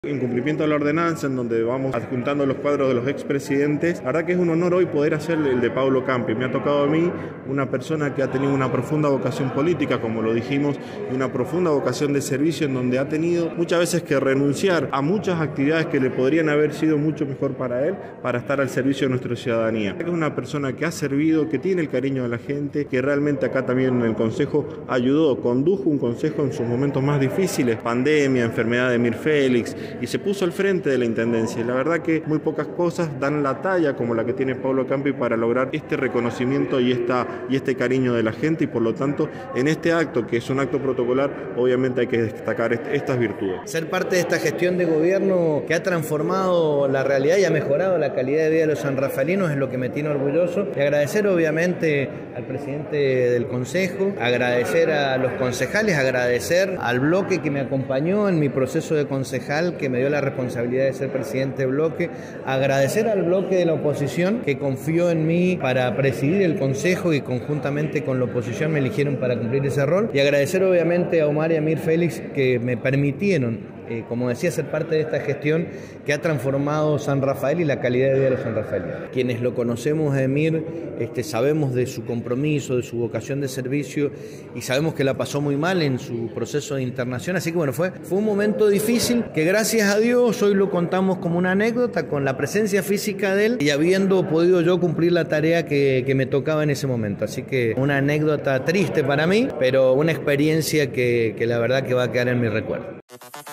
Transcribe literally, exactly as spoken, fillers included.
En cumplimiento de la ordenanza, en donde vamos adjuntando los cuadros de los expresidentes, la verdad que es un honor hoy poder hacer el de Paulo Campi. Me ha tocado a mí, una persona que ha tenido una profunda vocación política, como lo dijimos, y una profunda vocación de servicio, en donde ha tenido muchas veces que renunciar a muchas actividades que le podrían haber sido mucho mejor para él, para estar al servicio de nuestra ciudadanía. Es una persona que ha servido, que tiene el cariño de la gente, que realmente acá también en el Consejo ayudó, condujo un Consejo en sus momentos más difíciles, pandemia, enfermedad de Mir Félix, y se puso al frente de la Intendencia. Y la verdad que muy pocas cosas dan la talla como la que tiene Paulo Campi para lograr este reconocimiento y, esta, y este cariño de la gente, y por lo tanto en este acto, que es un acto protocolar, obviamente hay que destacar est estas virtudes. Ser parte de esta gestión de gobierno que ha transformado la realidad y ha mejorado la calidad de vida de los sanrafaelinos es lo que me tiene orgulloso, y agradecer obviamente al presidente del Consejo, agradecer a los concejales, agradecer al bloque que me acompañó en mi proceso de concejal, que me dio la responsabilidad de ser presidente de bloque, agradecer al bloque de la oposición que confió en mí para presidir el Consejo y conjuntamente con la oposición me eligieron para cumplir ese rol, y agradecer obviamente a Omar y a Mir Félix que me permitieron, Eh, como decía, ser parte de esta gestión que ha transformado San Rafael y la calidad de vida de los sanrafaelinos. Quienes lo conocemos a Emir, este, sabemos de su compromiso, de su vocación de servicio, y sabemos que la pasó muy mal en su proceso de internación, así que bueno, fue, fue un momento difícil que gracias a Dios hoy lo contamos como una anécdota con la presencia física de él y habiendo podido yo cumplir la tarea que, que me tocaba en ese momento. Así que una anécdota triste para mí, pero una experiencia que, que la verdad que va a quedar en mi recuerdo.